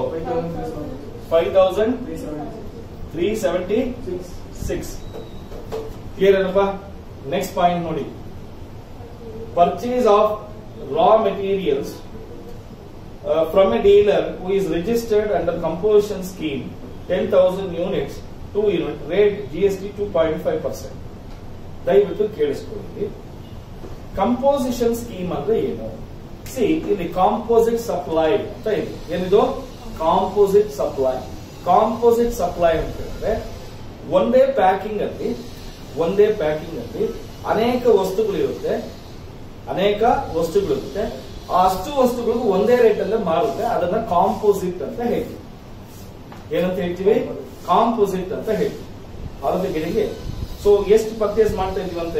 5,376. ಕ್ಲಿಯರ್ ಏನಪ್ಪ? ನೆಕ್ಸ್ಟ್ ಪಾಯಿಂಟ್ ನೋಡಿ, purchase of raw materials from a dealer who is registered under composition scheme 10,000 units 2 unit rate GST 2.5%. ದಯವಿಟ್ಟು ಕೇಳಿಸ್ಕೊಳ್ಳಿ. ಕಂಪೋಸಿಷನ್ ಸ್ಕೀಮ್ ಅಂದ್ರೆ ಏನು? ಇಲ್ಲಿ ಕಾಂಪೋಸಿಟ್ ಸಪ್ಲೈ ಅಂತ ಇದೆ. ಏನಿದು? Composite supply. ಕಾಂಪೋಸಿಟ್ ಸಪ್ಲೈ ಅಂತ ಹೇಳಿದ್ರೆ ಒಂದೇ ಪ್ಯಾಕಿಂಗ್ ಅಲ್ಲಿ ಅನೇಕ ವಸ್ತುಗಳಿರುತ್ತೆ. ಅಷ್ಟು ವಸ್ತುಗಳಿಗೂ ಒಂದೇ ರೇಟ್ ಅಲ್ಲೇ ಮಾರುತ್ತೆ. ಅದನ್ನ ಕಾಂಪೋಸಿಟ್ ಅಂತ ಹೇಳ್ತೀವಿ. ಏನಂತ ಹೇಳ್ತೀವಿ? ಕಾಂಪೋಸಿಟ್ ಅಂತ ಹೇಳ್ತೀವಿ. ಆರೋಗ್ಯಗಳಿಗೆ ಸೊ ಎಷ್ಟು ಪರ್ಚೇಸ್ ಮಾಡ್ತಾ ಇದೀವಂತೆ?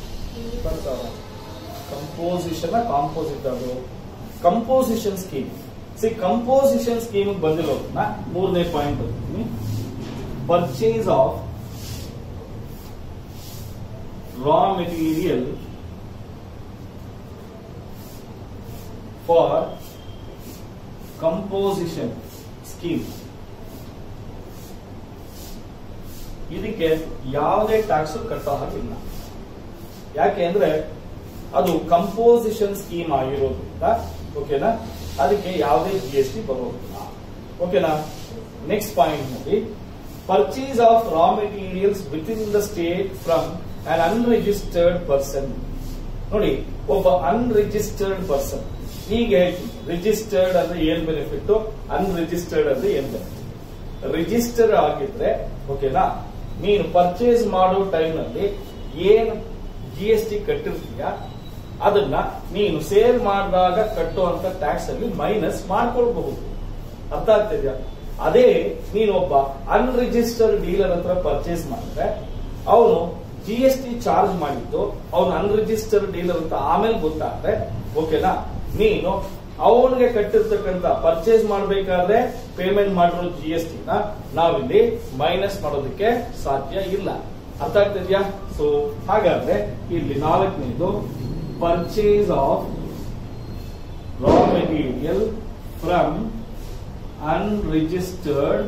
ಕಾಂಪೋಸಿಟ್ ಅದು ಕಂಪೋಸಿಷನ್ ಸ್ಕೀಮ್. ಕಂಪೋಸಿಷನ್ ಸ್ಕೀಮ್ ಬಂದಿರೋದನ್ನ ಮೂರನೇ ಪಾಯಿಂಟ್ ಬರ್ತೀನಿ. Purchase of raw material for composition scheme. ಇದಕ್ಕೆ ಯಾವುದೇ ಟ್ಯಾಕ್ಸ್ ಕಟ್ಟೋ ಹಾಗಿಲ್ಲ. ಯಾಕೆ ಅಂದ್ರೆ ಅದು ಕಂಪೋಸಿಷನ್ ಸ್ಕೀಮ್ ಆಗಿರೋದ್ರಿಂದ, ಓಕೆನಾ, ಅದಕ್ಕೆ ಯಾವುದೇ GST ಬರೋದಿಲ್ಲ. ಓಕೆನಾ. ನೆಕ್ಸ್ಟ್ ಪಾಯಿಂಟ್ ನೋಡಿ, purchase of raw materials within the state from un unregistered person. ನೋಡಿ, ಒಬ್ಬ ಅನ್ರಿಜಿಸ್ಟರ್ಡ್ ಪರ್ಸನ್. ಈಗ ಹೇಳ್ತೀನಿ, ರಿಜಿಸ್ಟರ್ಡ್ ಅಂದ್ರೆ ಏನ್ ಬೆನಿಫಿಟ್, ಅನ್ರಿಜಿಸ್ಟರ್ಡ್ ಅಂದ್ರೆ ಏನ್ ಬೆನಿಫಿಟ್. ರಿಜಿಸ್ಟರ್ ಆಗಿದ್ರೆ, ಓಕೆನಾ, ನೀನು ಪರ್ಚೇಸ್ ಮಾಡೋ ಟೈಮ್ ನಲ್ಲಿ ಏನ್ GST ಕಟ್ಟಿರ್ತೀಯ ಅದನ್ನ ನೀನು ಸೇಲ್ ಮಾಡಿದಾಗ ಕಟ್ಟುವಂತ ಟ್ಯಾಕ್ಸ್ ಅಲ್ಲಿ ಮೈನಸ್ ಮಾಡ್ಕೊಳ್ಬಹುದು. ಅರ್ಥ ಆಗ್ತಿದ್ಯಾ? ಅದೇ ನೀನು ಒಬ್ಬ ಅನ್ರಿಜಿಸ್ಟರ್ಡ್ ಡೀಲರ್ ಹತ್ರ ಪರ್ಚೇಸ್ ಮಾಡಿದ್ರೆ ಅವನು GST ಚಾರ್ಜ್ ಮಾಡಿದ್ದು ಅವನು ಅನ್ರಿಜಿಸ್ಟರ್ಡ್ ಡೀಲರ್ ಅಂತ ಆಮೇಲೆ ಗೊತ್ತಾದ್ರೆ, ಓಕೆನಾ, ನೀನು ಅವನಿಗೆ ಕಟ್ಟಿರ್ತಕ್ಕಂಥ ಪರ್ಚೇಸ್ ಮಾಡಬೇಕಾದ್ರೆ ಪೇಮೆಂಟ್ ಮಾಡಿರೋ GST ನ ನಾವಿಲ್ಲಿ ಮೈನಸ್ ಮಾಡೋದಕ್ಕೆ ಸಾಧ್ಯ ಇಲ್ಲ. ಅರ್ಥ ಆಗ್ತಿದ್ಯಾ? ಸೊ ಹಾಗಾದ್ರೆ ಇಲ್ಲಿ ನಾಲ್ಕನೇದು, purchase of raw material from unregistered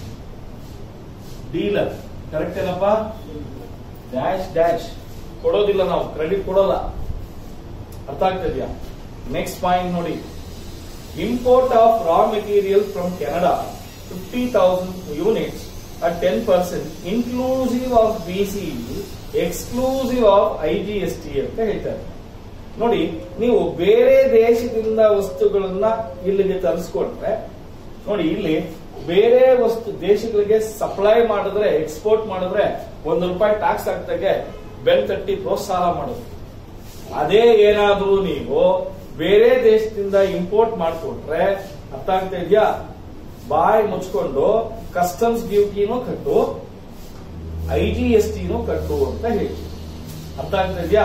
dealer. Correct ಏನಪ್ಪ? ಡ್ಯಾಶ್ ಡ್ಯಾಶ್ ಕೊಡೋದಿಲ್ಲ, ನಾವು ಕ್ರೆಡಿಟ್ ಕೊಡೋಲ್ಲ. ಅರ್ಥ ಆಗ್ತಿದ್ಯಾ? ನೆಕ್ಸ್ಟ್ ಪಾಯಿಂಟ್ ನೋಡಿ, import of raw material from Canada 50,000 units at 10% inclusive of BCE exclusive of IGST ಅಂತ ಹೇಳ್ತಾರೆ. ನೋಡಿ, ನೀವು ಬೇರೆ ದೇಶದಿಂದ ವಸ್ತುಗಳನ್ನ ಇಲ್ಲಿಗೆ ತರಿಸ್ಕೊಟ್ರೆ, ನೋಡಿ ಇಲ್ಲಿ ಬೇರೆ ವಸ್ತು ದೇಶಗಳಿಗೆ ಸಪ್ಲೈ ಮಾಡಿದ್ರೆ, ಎಕ್ಸ್ಪೋರ್ಟ್ ಮಾಡಿದ್ರೆ ₹1 ಟ್ಯಾಕ್ಸ್ ಆಗ್ತಾಗೆ ಬೆಲ್ ತಟ್ಟಿ ಪ್ರೋತ್ಸಾಹ ಮಾಡೋದು. ಅದೇ ಏನಾದ್ರೂ ನೀವು ಬೇರೆ ದೇಶದಿಂದ ಇಂಪೋರ್ಟ್ ಮಾಡಿಕೊಟ್ರೆ, ಅರ್ಥ ಆಗ್ತಾ ಇದೆಯಾ, ಬಾಯಿ ಮುಚ್ಕೊಂಡು ಕಸ್ಟಮ್ಸ್ ಡ್ಯೂಟಿನೂ ಕಟ್ಟು, IGSTನೂ ಕಟ್ಟು ಅಂತ ಹೇಳಿ. ಅರ್ಥ ಆಗ್ತಾ ಇದೆಯಾ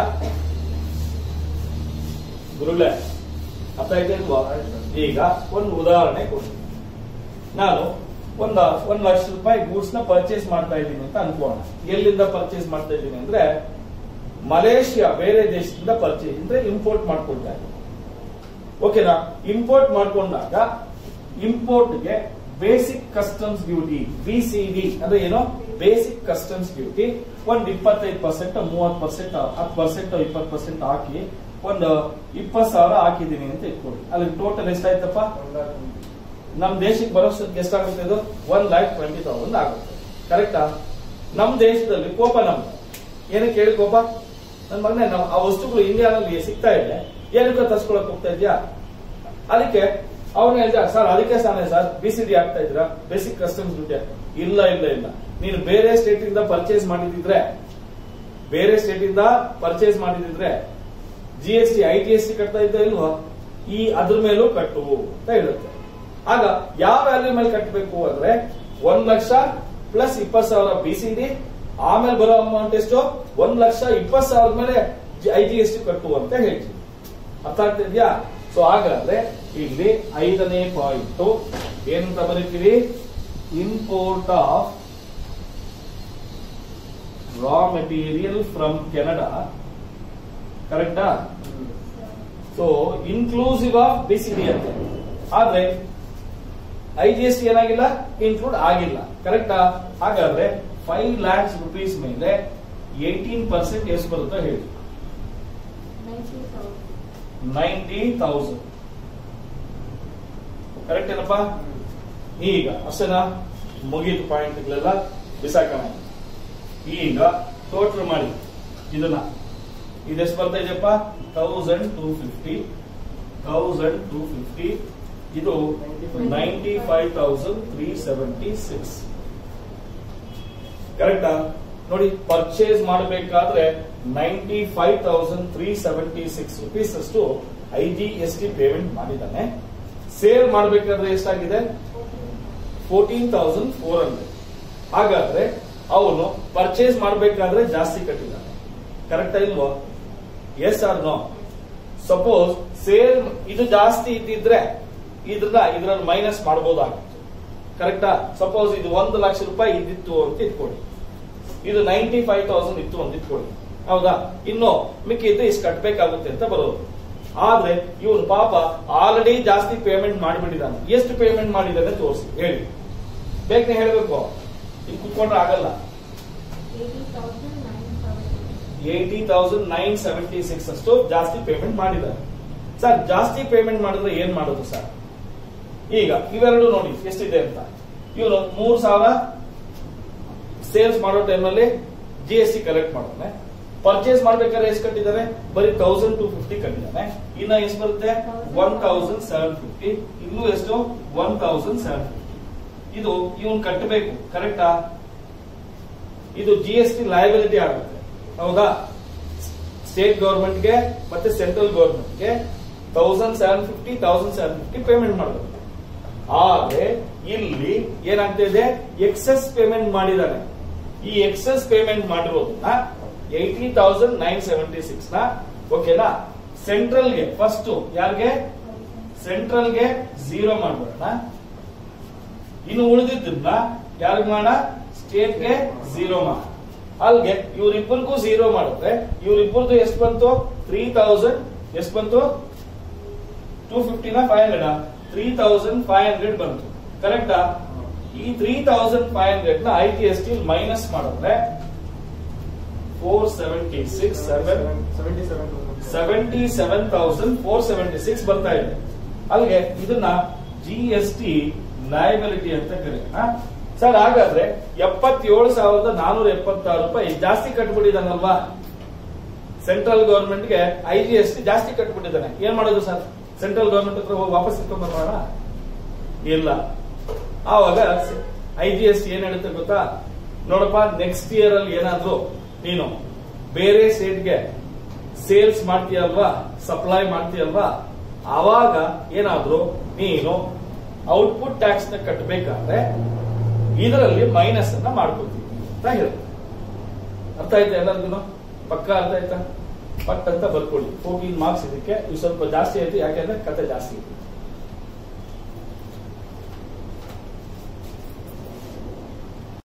ಗುರುಗಳೇ? ಅರ್ಥ ಆಯ್ತಾ ಇಲ್ವಾ? ಈಗ ಒಂದು ಉದಾಹರಣೆ ಕೊಡ್ತೀನಿ. ನಾನು ₹1 ಲಕ್ಷ ಗೂಡ್ಸ್ ನ ಪರ್ಚೇಸ್ ಮಾಡ್ತಾ ಇದ್ದೀನಿ ಅಂತ ಅನ್ಕೋಣ. ಎಲ್ಲಿಂದ ಪರ್ಚೇಸ್ ಮಾಡ್ತಾ ಇದ್ದೀನಿ ಅಂದ್ರೆ, ಮಲೇಷಿಯಾ ಬೇರೆ ದೇಶದಿಂದ ಪರ್ಚೇಸ್ ಅಂದ್ರೆ ಇಂಪೋರ್ಟ್ ಮಾಡ್ಕೊಳ್ತಾ ಇದ್ದೀನಿ. ಓಕೆನಾ? ಇಂಪೋರ್ಟ್ ಮಾಡ್ಕೊಂಡಾಗ ಇಂಪೋರ್ಟ್ಗೆ ಬೇಸಿಕ್ ಕಸ್ಟಮ್ಸ್ ಡ್ಯೂಟಿ BCD ಅಂದ್ರೆ ಏನೋ ಬೇಸಿಕ್ ಕಸ್ಟಮ್ಸ್ ಡ್ಯೂಟಿ ಒಂದು 25%, 30%, 10%, 20% ಹಾಕಿ ಒಂದು 20,000 ಹಾಕಿದೀನಿ ಅಂತ ಇಟ್ಕೊಳ್ಳಿ. ಅಲ್ಲಿ ಟೋಟಲ್ ಎಷ್ಟಾಯ್ತಪ್ಪ? ನಮ್ ದೇಶಕ್ಕೆ ಬರೋಷ್ಟಕ್ಕೆ ಎಷ್ಟಾಗುತ್ತೆ? ಇದು 1,20,000 ಆಗುತ್ತೆ. ಕರೆಕ್ಟಾ? ನಮ್ ದೇಶದಲ್ಲಿ ಕೋಪ ನಮ್ದು ಏನಕ್ಕೆ ಹೇಳಿ ಕೋಪ? ನನ್ ಮಗನೇ, ನಾವು ಆ ವಸ್ತುಗಳು ಇಂಡಿಯಾದಲ್ಲಿ ಸಿಗ್ತಾ ಇದೆ, ಏನಕ್ಕೆ ತರ್ಸ್ಕೊಳಕ್ ಹೋಗ್ತಾ ಇದ್ಯಾ? ಅದಕ್ಕೆ ಅವನು ಹೇಳ್ದ, ಸರ್ ಅದಕ್ಕೆ ತಾನೇ ಸರ್ BCD ಆಗ್ತಾ ಇದ್ರ, ಬೇಸಿಕ್ ಕಸ್ಟಮ್ಸ್ ಡ್ಯೂಟಿ. ಇಲ್ಲ ಇಲ್ಲ ಇಲ್ಲ, ನೀನು ಬೇರೆ ಸ್ಟೇಟ್ ಇಂದ ಪರ್ಚೇಸ್ ಮಾಡಿದ್ರೆ GST IGST ಕಟ್ತಾ ಇದ್ದ ಇಲ್ವಾ? ಈ ಅದ್ರ ಮೇಲೂ ಕಟ್ಟು ಅಂತ ಹೇಳುತ್ತೆ. ಆಗ ಯಾವ ವ್ಯಾಲ್ಯೂ ಮೇಲೆ ಕಟ್ಟಬೇಕು ಅಂದ್ರೆ 1 ಲಕ್ಷ ಪ್ಲಸ್ 20,000 BCD, ಆಮೇಲೆ ಬರೋ ಅಮೌಂಟ್ ಎಷ್ಟು? 1,20,000 ಮೇಲೆ IGST ಕಟ್ಟು ಅಂತ ಹೇಳ್ತೀವಿ. ಅರ್ಥ ಆಗ್ತಿದ್ಯಾ? ಸೊ ಹಾಗಾದ್ರೆ ಇಲ್ಲಿ 5ನೇ ಪಾಯಿಂಟ್ ಏನಂತ ಬರೀತೀವಿ? Import of raw material from Canada. ಕರೆಕ್ಟಾ? ಸೊ ಇನ್ಕ್ಲೂಸಿವ್ ಆಫ್ BCD ಅಂತ. ಆದ್ರೆ IGST ಏನಾಗಿಲ್ಲ, ಇನ್ಕ್ಲೂಡ್ ಆಗಿಲ್ಲ. ಕರೆಕ್ಟಾ? ಹಾಗಾದ್ರೆ 5 lakhs rupees ಮೇಲೆ 18% ಎಷ್ಟು ಬರುತ್ತಾ ಹೇಳಿ? 90,000. ಕರೆಕ್ಟ್ ಏನಪ್ಪಾ? ಈಗ ಅಷ್ಟೇನಾ? ಮುಗಿದ ಪಾಯಿಂಟ್ಗಳೆಲ್ಲ ಬಿಸಾಕೋಣ. ಈಗ ಟೋಟಲ್ ಮಾಡಿ ಇದನ್ನ. ಇದೆಷ್ಟು ಬರ್ತಾ ಇದೆಯಪ್ಪ? 1,250. ಇದು 95,376. ಕರೆಕ್ಟಾ? ನೋಡಿ, ಪರ್ಚೇಸ್ ಮಾಡಬೇಕಾದ್ರೆ 95,376 rupees ಅಷ್ಟು IGST ಪೇಮೆಂಟ್ ಮಾಡಿದ್ದಾನೆ. ಸೇಲ್ ಮಾಡಬೇಕಾದ್ರೆ ಎಷ್ಟಾಗಿದೆ? 14,400. ಹಾಗಾದ್ರೆ ಅವನು ಪರ್ಚೇಸ್ ಮಾಡಬೇಕಾದ್ರೆ ಜಾಸ್ತಿ ಕಟ್ಟಿದ್ದಾನೆ. ಕರೆಕ್ಟಾ ಇಲ್ವೋ? Yes or no? Suppose sale ಇದು ಜಾಸ್ತಿ ಇದ್ದಿದ್ರೆ ಇದ್ರಲ್ಲಿ ಮೈನಸ್ ಮಾಡಬಹುದಾಗಿತ್ತು. ಕರೆಕ್ಟಾ? ಸಪೋಸ್ ಇದು 1 ಲಕ್ಷ ರೂಪಾಯಿ ಇದ್ದಿತ್ತು ಅಂತ ಇಟ್ಕೊಳ್ಳಿ, ಇದು 95,000 ಇತ್ತು ಅಂತ ಇಟ್ಕೊಳ್ಳಿ. ಹೌದಾ? ಇನ್ನು ಮಿಕ್ಕಿದ್ದು ಇಷ್ಟು ಕಟ್ಟಬೇಕಾಗುತ್ತೆ ಅಂತ ಬರೋದು. ಆದ್ರೆ ಇವನು ಪಾಪ ಆಲ್ರೆಡಿ ಜಾಸ್ತಿ ಪೇಮೆಂಟ್ ಮಾಡಿಬಿಟ್ಟಿದ್ದಾನೆ. ಎಷ್ಟು ಪೇಮೆಂಟ್ ಮಾಡಿದ್ದಾನೆ ತೋರಿಸಿ ಹೇಳಿ, ಬೇಕನೆ ಹೇಳಬೇಕು, ಇಲ್ಲಿ ಕುತ್ಕೊಂಡ್ರೆ ಆಗಲ್ಲ. 80,976 ಅಷ್ಟು ಜಾಸ್ತಿ ಪೇಮೆಂಟ್ ಮಾಡಿದ್ದಾರೆ. ಸರ್ ಜಾಸ್ತಿ ಪೇಮೆಂಟ್ ಮಾಡಿದ್ರೆ ಏನ್ ಮಾಡೋದು ಸರ್? ಈಗ ಇವೆರಡು ನೋಡಿ ಎಷ್ಟಿದೆ ಅಂತ. ಇವನು 3,000 ಸೇಲ್ಸ್ ಮಾಡೋ ಟೈಮಲ್ಲಿ GST ಕಲೆಕ್ಟ್ ಮಾಡೋನೆ. ಪರ್ಚೇಸ್ ಮಾಡ್ಬೇಕಾದ್ರೆ ಎಷ್ಟು ಕಟ್ಟಿದ್ದಾರೆ? ಬರೀ 1,250 ಕಟ್ಟಿದ್ದಾನೆ. ಇನ್ನ ಎಷ್ಟು ಬರುತ್ತೆ? 1,750. ಇಲ್ಲೂ ಎಷ್ಟು? 1,750. ಇದು ಇವನ್ ಕಟ್ಟಬೇಕು. ಕರೆಕ್ಟಾ? ಇದು GST ಲಯಬಿಲಿಟಿ ಆಗುತ್ತೆ. ಹೌದಾ? ಸ್ಟೇಟ್ ಗವರ್ಮೆಂಟ್ಗೆ ಮತ್ತೆ ಸೆಂಟ್ರಲ್ ಗವರ್ಮೆಂಟ್ಗೆ 1,750 ಪೇಮೆಂಟ್ ಮಾಡಬೇಕು. ಆದ್ರೆ ಇಲ್ಲಿ ಏನಾಗ್ತಾ ಇದೆ? ಎಕ್ಸೆಸ್ ಪೇಮೆಂಟ್ ಮಾಡಿದಾನೆ. ಈ ಎಕ್ಸೆಸ್ ಪೇಮೆಂಟ್ ಮಾಡಿರೋದನ್ನ 80,976 ನ ಓಕೆನಾ ಸೆಂಟ್ರಲ್ಗೆ ಫಸ್ಟ್ ಯಾರಿಗೆ? ಸೆಂಟ್ರಲ್ಗೆ 0 ಮಾಡ್ಬಿಡೋಣ. ಇನ್ನು ಉಳಿದಿದ್ದನ್ನ ಯಾರಿಗೆ ಮಾಡೋಣ? ಸ್ಟೇಟ್ಗೆ 0 ಮಾಡೋಣ. ಅಲ್ಲಿಗೆ ಇವರಿಬ್ಬರಿಗೂ 0 ಮಾಡಿದ್ರೆ ಇವರಿಬ್ಬರದು ಎಷ್ಟು ಬಂತು? 3,000 ಎಷ್ಟು ಬಂತು? 250 500 3500 ಬಂತು ಕರೆಕ್ಟಾ. ಈ 3500 ನ IGST ಮೈನಸ್ ಮಾಡಿದ್ರೆ 77,476 ಬರ್ತಾ ಇದೆ. ಅಲ್ಲಿಗೆ ಇದನ್ನ GST ಲಯಬಿಲಿಟಿ ಅಂತ ಕರೀತಾರೆ. ಸರ್ ಹಾಗಾದ್ರೆ 77,476 ರೂಪಾಯಿ ಜಾಸ್ತಿ ಕಟ್ಬಿಟ್ಟಿದ್ದಾನಲ್ವಾ ಸೆಂಟ್ರಲ್ ಗವರ್ಮೆಂಟ್ ಗೆ. IGST ಜಾಸ್ತಿ ಕಟ್ಬಿಟ್ಟಿದ್ದಾನೆ, ಏನ್ ಮಾಡೋದು ಸರ್? ಸೆಂಟ್ರಲ್ ಗವರ್ಮೆಂಟ್ ಹತ್ರ ಹೋಗಿ ವಾಪಸ್ ಇಟ್ಕೊಂಡ್ ಬರೋಣ? ಇಲ್ಲ. ಆವಾಗ IGST ಏನ್ ಹೇಳುತ್ತೆ ಗೊತ್ತಾ? ನೋಡಪ್ಪ, ನೆಕ್ಸ್ಟ್ ಇಯರ್ ಅಲ್ಲಿ ಏನಾದ್ರು ನೀನು ಬೇರೆ ಸ್ಟೇಟ್ಗೆ ಸೇಲ್ಸ್ ಮಾಡ್ತೀಯಲ್ವಾ, ಸಪ್ಲೈ ಮಾಡ್ತೀಯಲ್ವಾ, ಆವಾಗ ಏನಾದ್ರು ನೀನು ಔಟ್ಪುಟ್ ಟ್ಯಾಕ್ಸ್ ನ ಕಟ್ಟಬೇಕಾದ್ರೆ ಇದರಲ್ಲಿ ಮೈನಸ್ ಅನ್ನ ಮಾಡ್ಕೊತೀವಿ ಅಂತ ಹೇಳಿ. ಅರ್ಥ ಆಯ್ತಾ ಎಲ್ಲರಿಗೂ? ಪಕ್ಕ ಅರ್ಥ ಆಯ್ತಾ? ಪಟ್ ಅಂತ ಬರ್ಕೊಳ್ಳಿ. 14 ಮಾರ್ಕ್ಸ್ ಇದಕ್ಕೆ. ಇದು ಸ್ವಲ್ಪ ಜಾಸ್ತಿ ಆಯ್ತು, ಯಾಕೆಂದ್ರೆ ಕತೆ ಜಾಸ್ತಿ ಇದೆ.